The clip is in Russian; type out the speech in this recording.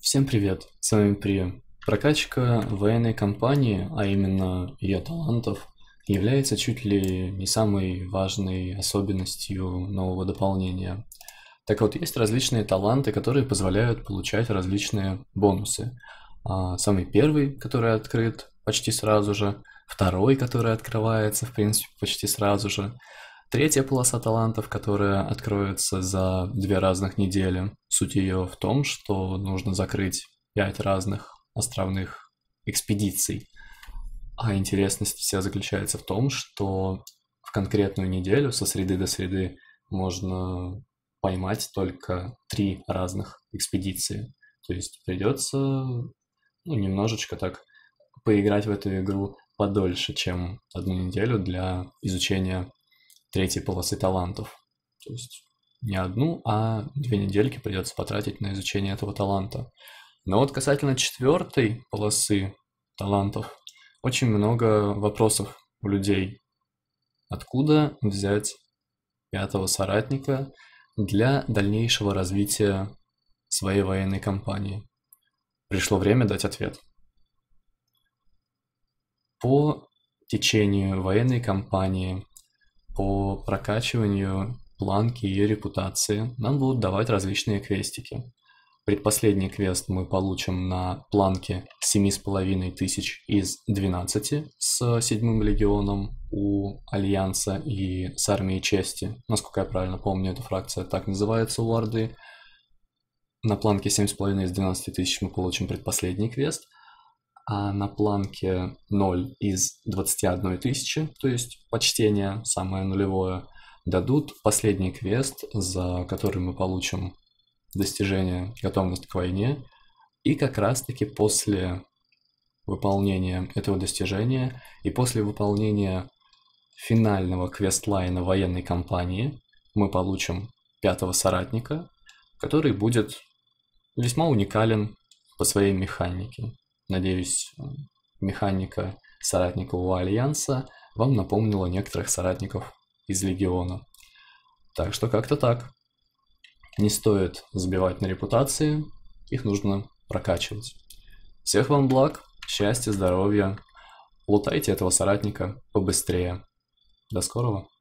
Всем привет, с вами Прия. Прокачка военной кампании, а именно ее талантов, является чуть ли не самой важной особенностью нового дополнения. Так вот, есть различные таланты, которые позволяют получать различные бонусы. Самый первый, который открыт почти сразу же, второй, который открывается, в принципе, почти сразу же, третья полоса талантов, которая откроется за 2 разных недели. Суть ее в том, что нужно закрыть 5 разных островных экспедиций. А интересность вся заключается в том, что в конкретную неделю со среды до среды можно поймать только 3 разных экспедиции. То есть придется немножечко так поиграть в эту игру подольше, чем 1 неделю для изучения третьей полосы талантов. То есть не 1, а 2 недельки придется потратить на изучение этого таланта. Но вот касательно 4-й полосы талантов, очень много вопросов у людей. Откуда взять 5-го соратника для дальнейшего развития своей военной кампании? Пришло время дать ответ. По течению военной кампании, по прокачиванию планки и репутации нам будут давать различные квестики. Предпоследний квест мы получим на планке 7500 из 12 с 7-м легионом у Альянса и с Армией Чести. Насколько я правильно помню, эта фракция так называется у Орды. На планке 7,5 из 12 тысяч мы получим предпоследний квест, а на планке 0 из 21 тысячи, то есть почтение, самое нулевое, дадут последний квест, за который мы получим достижение «Готовность к войне», и как раз-таки после выполнения этого достижения и после выполнения финального квестлайна военной кампании мы получим 5-го соратника, который будет весьма уникален по своей механике. Надеюсь, механика соратника у Альянса вам напомнила некоторых соратников из Легиона. Так что как-то так. Не стоит забивать на репутации, их нужно прокачивать. Всех вам благ, счастья, здоровья. Лутайте этого соратника побыстрее. До скорого.